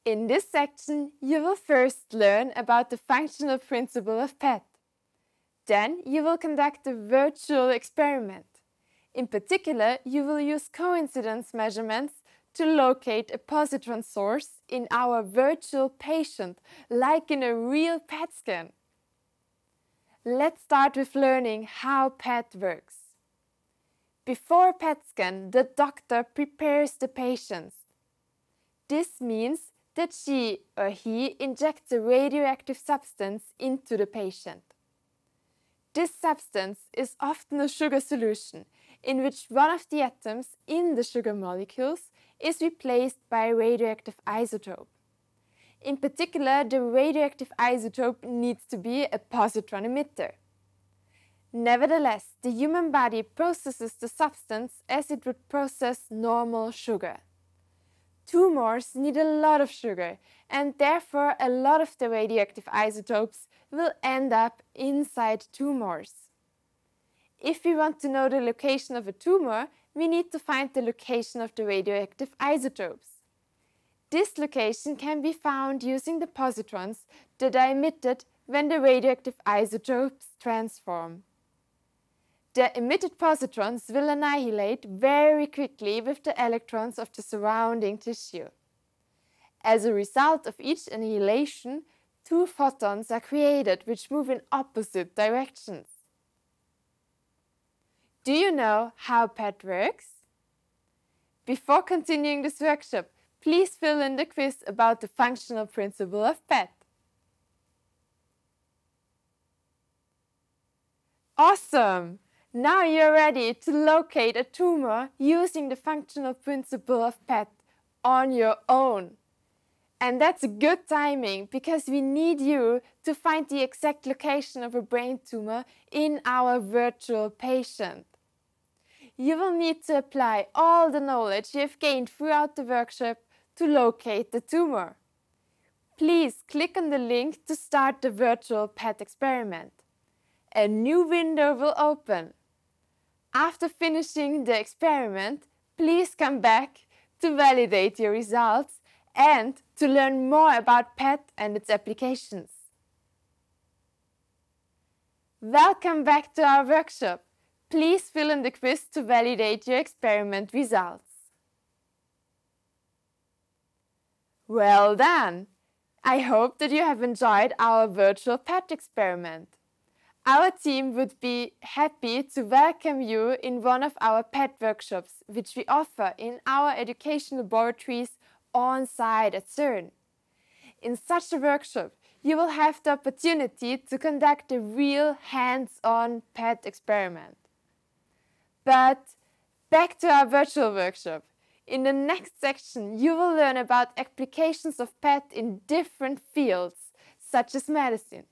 In this section, you will first learn about the functional principle of PET. Then you will conduct a virtual experiment. In particular, you will use coincidence measurements to locate a positron source in our virtual patient, like in a real PET scan. Let's start with learning how PET works. Before a PET scan, the doctor prepares the patient. This means that she or he injects a radioactive substance into the patient. This substance is often a sugar solution, in which one of the atoms in the sugar molecules is replaced by a radioactive isotope. In particular, the radioactive isotope needs to be a positron emitter. Nevertheless, the human body processes the substance as it would process normal sugar. Tumors need a lot of sugar, and therefore a lot of the radioactive isotopes will end up inside tumors. If we want to know the location of a tumor, we need to find the location of the radioactive isotopes. This location can be found using the positrons that are emitted when the radioactive isotopes transform. The emitted positrons will annihilate very quickly with the electrons of the surrounding tissue. As a result of each annihilation, two photons are created which move in opposite directions. Do you know how PET works? Before continuing this workshop, please fill in the quiz about the functional principle of PET. Awesome! Now you're ready to locate a tumor using the functional principle of PET on your own. And that's good timing, because we need you to find the exact location of a brain tumor in our virtual patient. You will need to apply all the knowledge you have gained throughout the workshop to locate the tumor. Please click on the link to start the virtual PET experiment. A new window will open. After finishing the experiment, please come back to validate your results and to learn more about PET and its applications. Welcome back to our workshop. Please fill in the quiz to validate your experiment results. Well done! I hope that you have enjoyed our virtual PET experiment. Our team would be happy to welcome you in one of our PET workshops, which we offer in our education laboratories on site at CERN. In such a workshop, you will have the opportunity to conduct a real hands-on PET experiment. But back to our virtual workshop. In the next section, you will learn about applications of PET in different fields, such as medicine.